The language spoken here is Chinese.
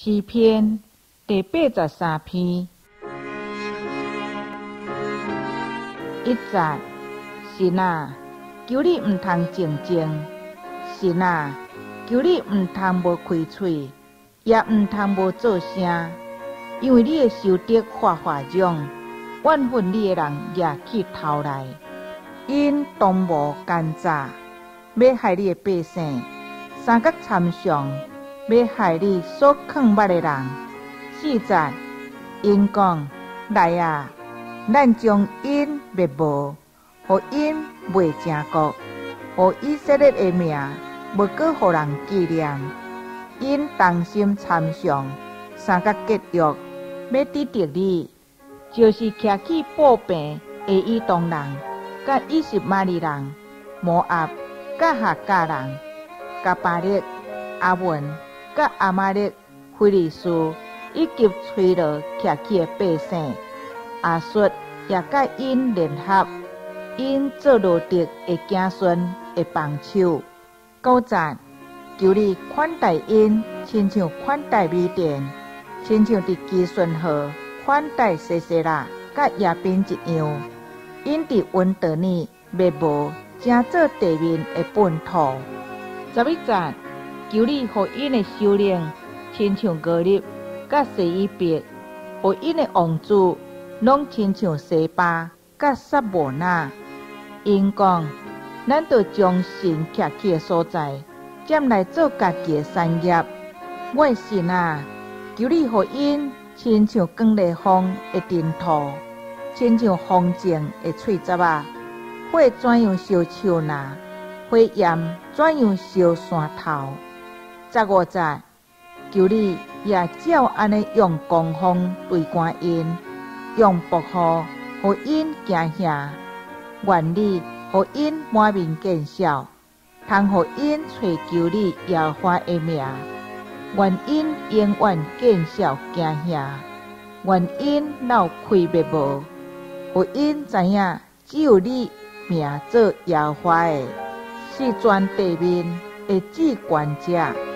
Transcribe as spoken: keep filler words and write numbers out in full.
诗篇第八十三篇，一节，神啊，求你毋通静静，神啊，求你毋通无开喙，也毋通无做声，因为你的仇敌发发嚷，怨恨你的人也去头来，因同谋奸诈，要害你的百姓，三角参详，要害你所藏捌的人。四节，因讲：来啊，咱将因灭无，互因袂成国，互以色列的名无搁互人纪念。因同心参详，三角结约，要抵敌你，就是徛起报病的以东人，甲以实玛利人、摩押、甲哈甲人、甲巴力、阿文、甲阿玛力、非利士，以及吹落徛起的百姓，亚述也甲因联合，因做罗得的子孙的帮手。九节，求你款待因，亲像款待米甸，亲像伫基顺河款待西西拉甲亚宾一样。因伫温得尼灭无，正做地面的本土。十一节，求你互因的首领，亲像俄立甲西伊别，互因的王子，拢亲像西巴甲撒摩那。因讲：咱着将神徛起的所在，占来做家己的产业。我的神啊，求你互因亲像光烈风的尘土，亲像风静的喙舌啊，火怎样烧树拿，火焰怎样烧山头。十五节，求你也照安尼用狂风对赶因，用暴雨互因惊吓，愿你互因满面见笑，通互因找求你耶和华的名，愿因永远见笑惊吓，愿因闹开灭无，互因知影只有你名做耶和华的，是全地面的至高者。